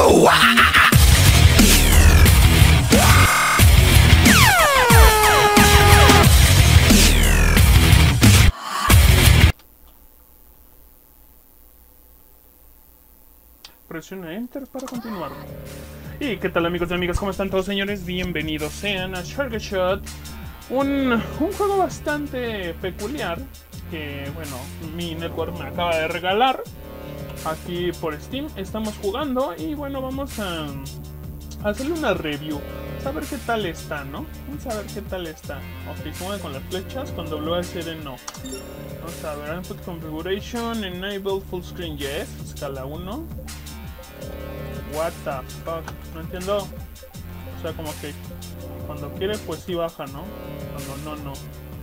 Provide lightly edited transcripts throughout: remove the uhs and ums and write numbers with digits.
Presiona Enter para continuar. ¿Y qué tal, amigos y amigas? ¿Cómo están todos, señores? Bienvenidos sean a Shark Shot. Un juego bastante peculiar que, bueno, mi network me acaba de regalar aquí por Steam. Estamos jugando y, bueno, vamos a hacerle una review. A ver qué tal está, ¿no? Vamos a ver qué tal está. Ok, se mueve con las flechas, con WSD no. Vamos a ver, Input Configuration, Enable Full Screen Yes, escala 1. What the fuck, no entiendo. O sea, como que cuando quiere pues sí baja, ¿no? Cuando no.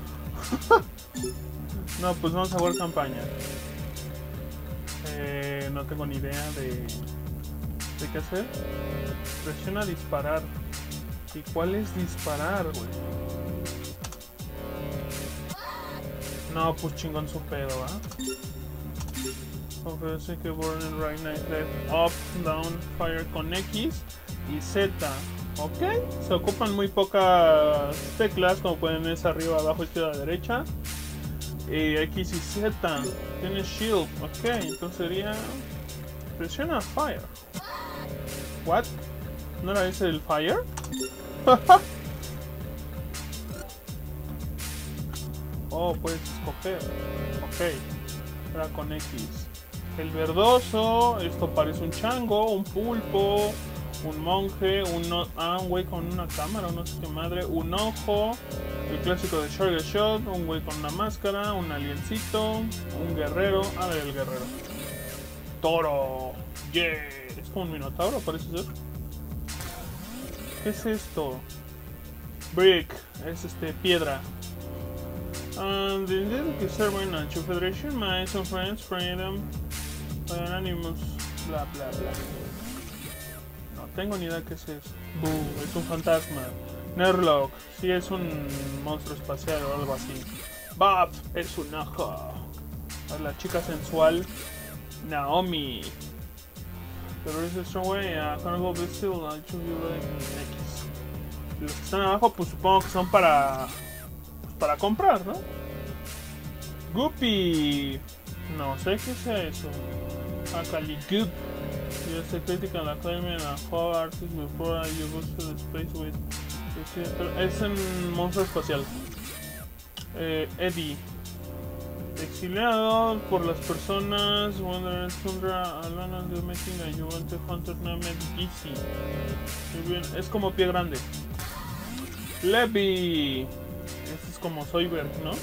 No, pues vamos a jugar campaña. No tengo ni idea de qué hacer. Presiona disparar. ¿Y cuál es disparar, güey? No, pues chingón su pedo, ¿ah? Ofrece que burn right, night, left, up, down, fire con X y Z. Ok, se ocupan muy pocas teclas, como pueden ver, es arriba, abajo, izquierda, derecha. X y Z. Tiene shield. Ok, entonces sería... presiona fire. What? ¿No era ese el fire? Oh, puedes escoger. Ok, era con X. El verdoso, esto parece un chango, un pulpo, un monje, un güey con una cámara, no sé qué madre, un ojo, el clásico de Shark Shot, un güey con una máscara, un aliencito, un guerrero, a ver el guerrero. Toro, yeah, es como un minotauro parece ser. ¿Qué es esto? Brick, es piedra. The Server Nacho Federation, Mice and Friends, Freedom, Anonymous, bla bla bla. No tengo ni idea qué es eso. Es un fantasma. Nerlock, sí es un monstruo espacial o algo así. Bob es un ojo. La chica sensual, Naomi. Pero es strong way, Carnival Vessel, X. Los que están abajo, pues supongo que son para comprar, ¿no? Guppy. No sé qué sea eso. Akali Goop. You se critican la claim and a whole artist before you go to the space with. Es un monstruo espacial. Eddie. Exiliado por las personas. Wonder Tundra. Alana de Making a Juventus Hunter named Easy. Muy bien, es como pie grande. Levi. Este es como Soyberg, ¿no?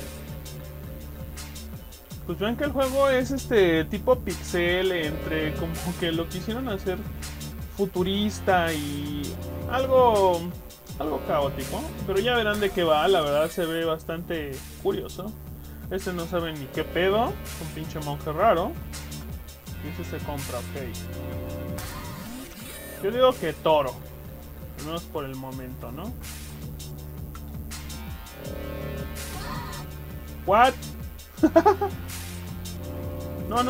Pues ven que el juego es tipo pixel, entre como que lo quisieron hacer futurista y algo caótico, pero ya verán de qué va. La verdad se ve bastante curioso. No sabe ni qué pedo, es un pinche monje raro. Y ese se compra, ok. Yo digo que Toro, al menos por el momento, ¿no? What? No.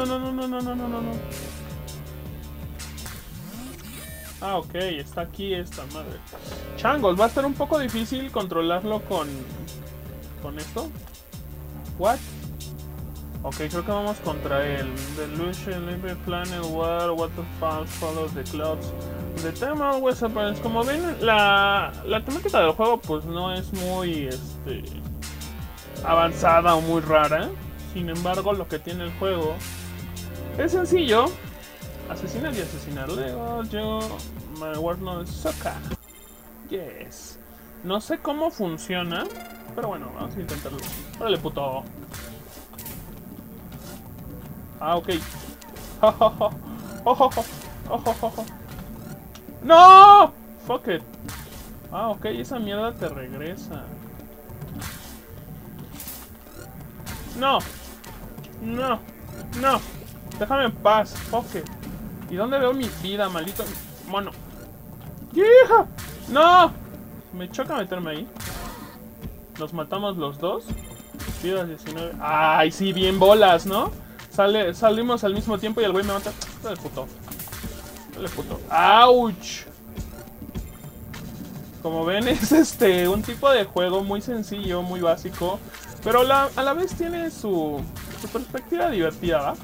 Ah, ok, está aquí esta madre. Changos, va a estar un poco difícil controlarlo con esto. What? Ok, creo que vamos contra él. Delusion, Libre Planet, Waterfalls, Follow the Clouds. The time always appears. Como ven, la temática del juego pues no es muy avanzada o muy rara. Sin embargo, lo que tiene el juego es sencillo. Asesinar y asesinar. Luego yo my word no soca. Yes. No sé cómo funciona, pero bueno, vamos a intentarlo. Órale, puto. Ah, ok. ¡No! Fuck it. Ah, ok, esa mierda te regresa. No. Déjame en paz. Fuck it. ¿Y dónde veo mi vida, maldito mono? ¡Hija! ¡No! Me choca meterme ahí. Nos matamos los dos. Vida 19. ¡Ay, sí! Bien bolas, ¿no? Salimos al mismo tiempo y el güey me mata. El puto. Dale, puto. ¡Auch! Como ven, es un tipo de juego muy sencillo, muy básico, pero a la vez tiene su perspectiva divertida, ¿va?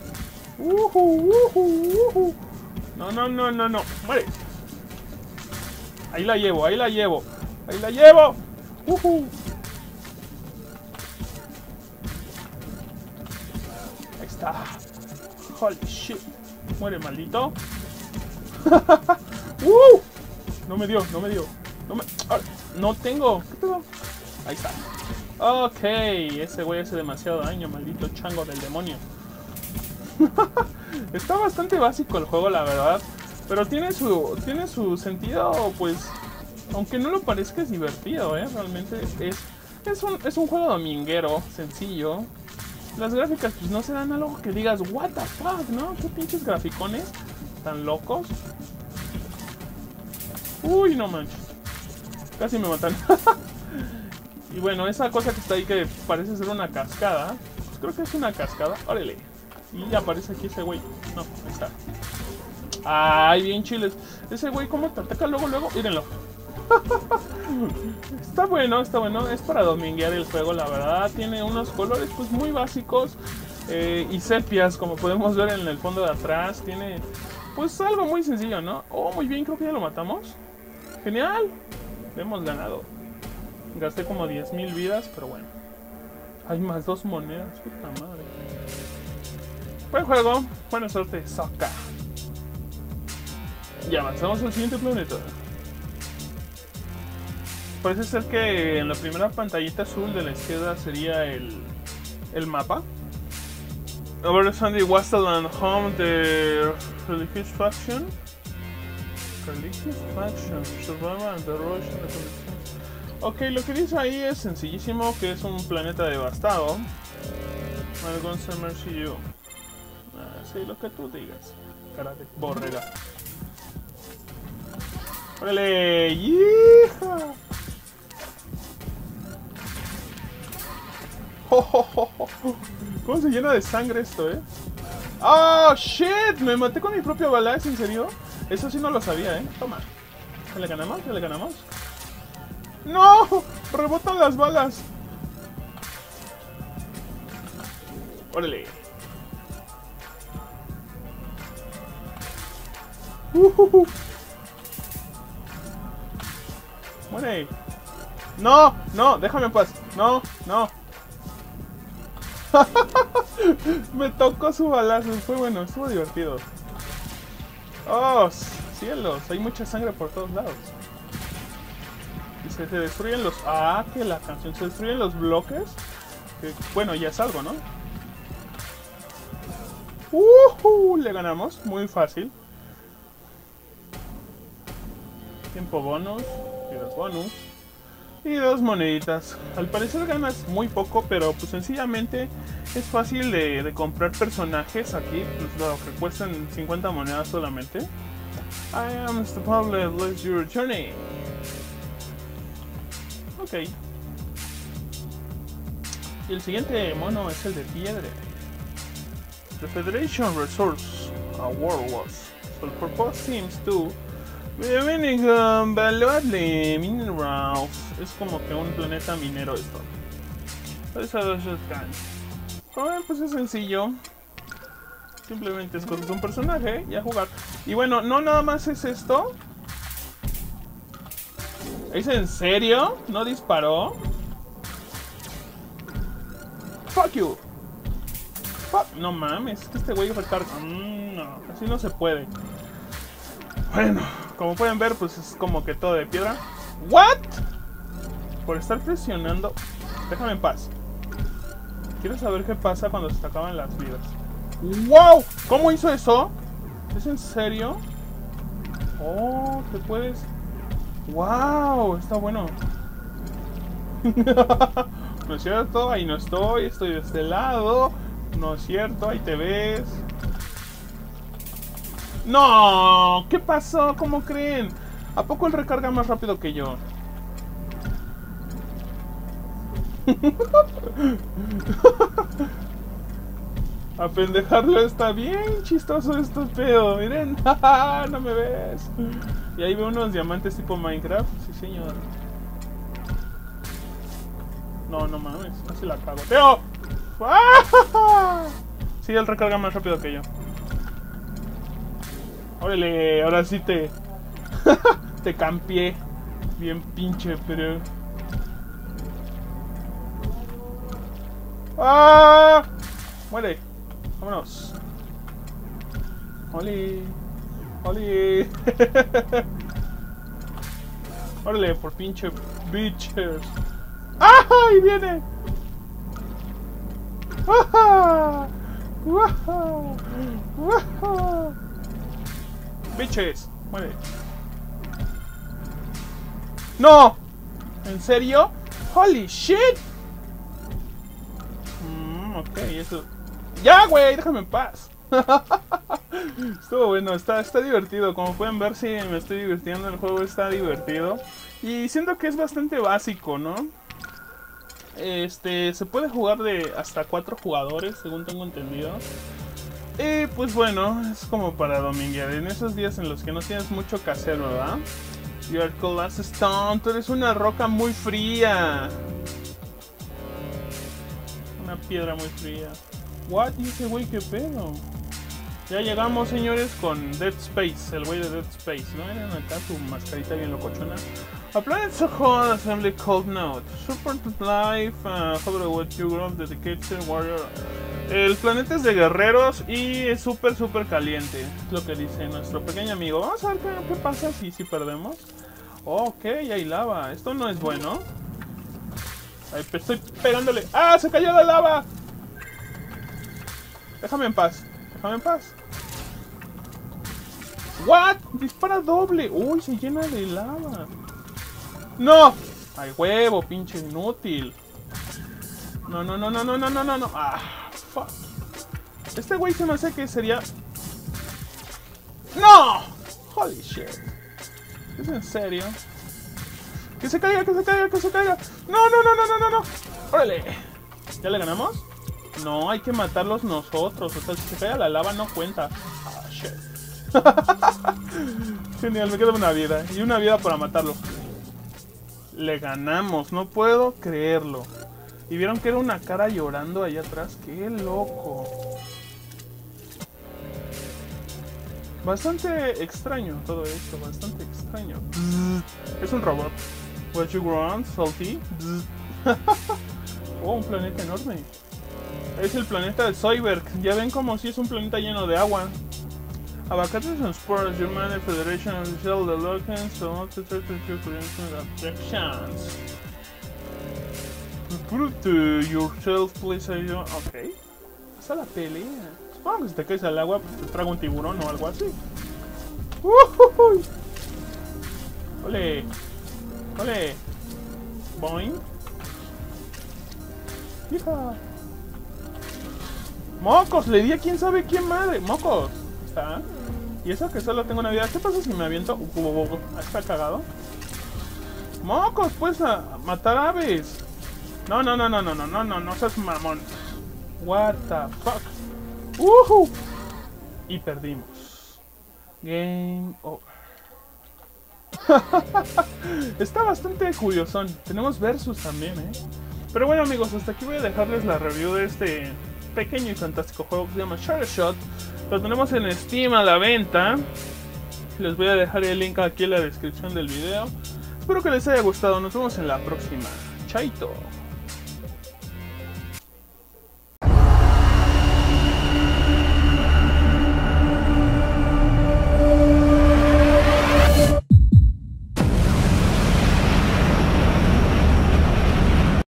No, no, no, no, no. Muere. Ahí la llevo, ahí la llevo. Ahí la llevo. Ahí está. Holy shit. Muere, maldito. No me dio, no me dio. No tengo. ¿Qué pedo? Ahí está. Ok, ese güey hace demasiado daño, maldito chango del demonio. Está bastante básico el juego, la verdad. Pero tiene su sentido, pues, aunque no lo parezca, es divertido, realmente es un juego dominguero, sencillo. Las gráficas pues no se dan algo que digas, what the fuck, ¿no? ¿Qué pinches graficones tan locos? Uy, no manches. Casi me matan. Y bueno, esa cosa que está ahí que parece ser una cascada, pues creo que es una cascada. Órale. Y ya aparece aquí ese güey. No, ahí está. Ay, bien chiles. Ese güey, ¿cómo te ataca luego? Mírenlo. Está bueno, está bueno. Es para dominguear el juego, la verdad. Tiene unos colores pues muy básicos y sepias, como podemos ver en el fondo de atrás. Tiene pues algo muy sencillo, ¿no? Oh, muy bien, creo que ya lo matamos. Genial. Hemos ganado. Gasté como 10,000 vidas, pero bueno. Hay más 2 monedas. Puta madre. Buen juego. Buena suerte. Soca. Y avanzamos al siguiente planeta. Parece ser que en la primera pantallita azul de la izquierda sería el mapa. Over the Sunday Wasteland Home de Religious Faction. Religious Faction. Survival and the Rush and the Conditions. Ok, lo que dice ahí es sencillísimo, que es un planeta devastado. I'm gonna say mercy you. Sí, lo que tú digas. Cara de borrega. ¡Órale! ¡Hija! ¿Cómo se llena de sangre esto, ¡Oh, shit! Me maté con mi propio bala, ¿es en serio? Eso sí no lo sabía, Toma. ¿Ya le ganamos? ¿Ya le ganamos? ¡No! ¡Rebotan las balas! ¡Órale! ¡Muere! ¡No! ¡No! ¡Déjame en paz! ¡No! ¡No! Me tocó su balazo. Fue bueno, estuvo divertido. ¡Oh, cielos! Hay mucha sangre por todos lados. Y se destruyen los... Ah, que la canción. Se destruyen los bloques. Que, bueno, ya es algo, ¿no? Le ganamos. Muy fácil. Tiempo bonus. Tiros bonus. Y 2 moneditas. Al parecer ganas muy poco, pero pues sencillamente es fácil de comprar personajes aquí, pues lo que cuestan 50 monedas solamente. I am Mr. Pablo, let's your journey. Ok. Y el siguiente mono es el de piedra. The Federation Resource Award was. So the purpose seems to valuable minerals. Es como que un planeta minero esto. Como ven, pues es sencillo. Simplemente escoges un personaje y a jugar. Y bueno, no nada más es esto. ¿Es en serio? ¿No disparó? Fuck you. Fuck. No mames, es que este güey recarga. No, así no se puede. Bueno, como pueden ver, pues es como que todo de piedra. ¿What? Por estar presionando. Déjame en paz. Quiero saber qué pasa cuando se te acaban las vidas. ¡Wow! ¿Cómo hizo eso? ¿Es en serio? Oh, te puedes... ¡Wow! Está bueno. No es cierto, ahí no estoy. Estoy de este lado. No es cierto, ahí te ves. ¡No! ¿Qué pasó? ¿Cómo creen? ¿A poco él recarga más rápido que yo? A pendejarlo está bien chistoso este pedo. Miren, no me ves. Y ahí veo unos diamantes tipo Minecraft. Sí, señor. No, no mames. Casi la cago. ¡Teo! Sí, él recarga más rápido que yo. Órale, ahora sí te... te campié. Bien pinche, pero... ¡Ah! Muere. Vámonos. ¡Oli! ¡Oli! Órale, por pinche bitches. ¡Ah! ¡Ahí viene! ¡Ah! ¡Ah! ¡Ah! Bitches. Muere. ¡No! ¿En serio? ¡Holy shit! Ok, eso... ¡Ya, güey! Déjame en paz. Estuvo bueno, está divertido. Como pueden ver, sí, me estoy divirtiendo. El juego está divertido. Y siento que es bastante básico, ¿no? Se puede jugar de hasta 4 jugadores, según tengo entendido. Y pues bueno, es como para dominguear. En esos días en los que no tienes mucho que hacer, ¿verdad? You are cold as stone. Tú eres una roca muy fría. Una piedra muy fría. What? Dice, güey, qué pedo. Ya llegamos, señores, con Dead Space, el güey de Dead Space, ¿no? Miren acá su mascarita bien locochona. A planet so hot, assembly cold note. Support life, hover what you grow, dedicated warrior. El planeta es de guerreros y es súper caliente. Es lo que dice nuestro pequeño amigo. Vamos a ver qué pasa si perdemos. Ok, hay lava. Esto no es bueno. Ahí estoy pegándole. ¡Ah! ¡Se cayó la lava! Déjame en paz. Déjame en paz. ¿What? Dispara doble. Uy, se llena de lava. ¡No! ¡Ay, huevo, pinche inútil! No. Ah, fuck. Este güey se me hace que sería... ¡No! Holy shit. ¿Es en serio? ¡Que se caiga, que se caiga, que se caiga! ¡No! ¡Órale! ¿Ya le ganamos? No, hay que matarlos nosotros. O sea, si se cae a la lava no cuenta. Ah, shit. Genial, me queda una vida. Y una vida para matarlo. Le ganamos, no puedo creerlo. Y vieron que era una cara llorando allá atrás. ¡Qué loco! Bastante extraño todo esto, bastante extraño. Es un robot. What you want, salty? Oh, un planeta enorme. Es el planeta de Zoidberg. Ya ven como si es un planeta lleno de agua. Abacates and spores, your man federation and shell the locals, so not to try to objections. Prove yourself, please. Ok. Esa la pelea. Supongo que si te caes al agua, pues te traga un tiburón o algo así. ¡Ole! ¡Ole! Boing. ¡Hija! ¡Mocos! Le di a quién sabe quién madre. ¡Mocos! ¿Está? Y eso que solo tengo una vida. ¿Qué pasa si me aviento? ¿Está cagado? ¡Mocos! Pues a matar aves. No seas mamón. What the fuck. Y perdimos. Game over. Está bastante curiosón. Tenemos versus también, Pero bueno, amigos, hasta aquí voy a dejarles la review de este pequeño y fantástico juego que se llama Sugar Shot. Lo tenemos en Steam a la venta. Les voy a dejar el link aquí en la descripción del video. Espero que les haya gustado. Nos vemos en la próxima. Chaito.